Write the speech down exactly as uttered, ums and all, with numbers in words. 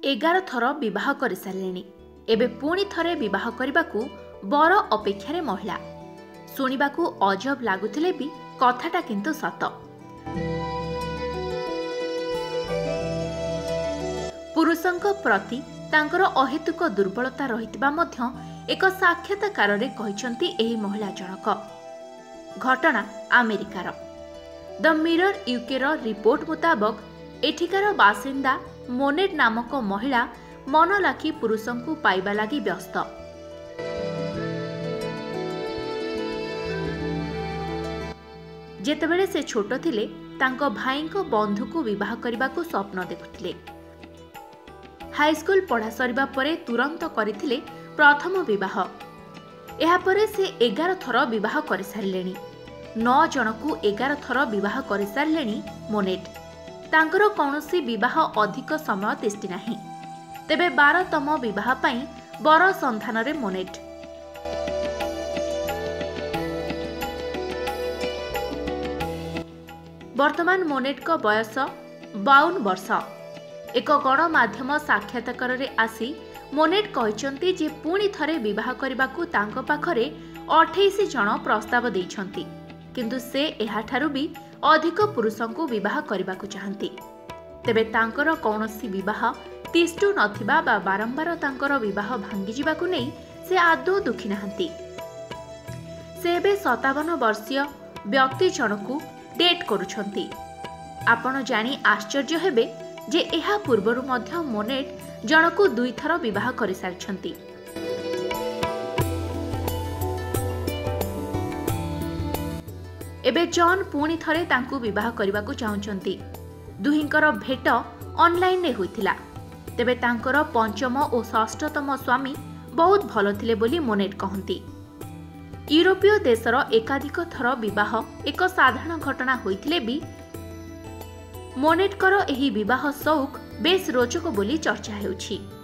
एगार थर विवाह कर सारे एबे पुणी थरे विवाह करने को बर अपेक्षार महिला शुणा अजब लगुले भी कथाटा किंतु सत। पुरुषों प्रति तांकर अहेतुक दुर्बलता रहितिबा मध्य एक साक्षात्कार रे कहिसंती एही महिला जनक। घटना अमेरिकार द मिरर यूके रो रिपोर्ट मुताबक एठिकार बासिंदा मोनेट नामक महिला मन लाखी पुरुषों को पाइबा लगी व्यस्त। जेतेबेले से छोट थिले तांको भाई को बंधु को विवाह करने को स्वप्न देखुथिले। हाईस्कूल पढ़ा सरिबा परे तुरंत करिथिले प्रथम विवाह। एहा परे से एगार थर विवाह कर सारिलेनी। नौ जन को एगार थर विवाह कर सारिलेनी मोनेट। तांकर कौनसी विवाह अधिक समय तिष्ठि नाही। तेबे बारतम विवाह पाई बर संधान रे मोनेट। वर्तमान मोनेट को बयस बावन वर्ष। एक गणमाध्यम साक्षात्कार रे आसी मोनेट कहते जे पुणी थरे विवाह करने को तांको पाखरे अठाईस जन प्रस्ताव देइछंती, किंतु से एहाठारु भी अधिक पुरुषों को विवाह करने को चाहती। तेबे तांकर कौनसी विवाह तिष्ठु नथिबा बा बारंबार तांकर विवाह भांगी जिबाकु नै से आदौ दुखी नाहंती। से एबे सतावन वर्षीय व्यक्ति जनकु डेट करुछंती। आपण जानी आश्चर्य हेबे जे एहा पूर्वरु मध्य मोनेट जनकु दुई थर विवाह कर सारिछंती। एबे जॉन पुणी थरे तांकु विवाह करने को चाहुचंती। दुहिंकर भेट ऑनलाइन रे होइथिला। तेबे तांकर पंचम और षष्ठतम स्वामी बहुत भलो थिले बोली मोनेट कहंती। यूरोपीय देशर एकाधिक थर विवाह एक साधारण घटना होइथिले भी मोनेटकर एही विवाह शौक बेस रोचक बोली चर्चा हेउछि।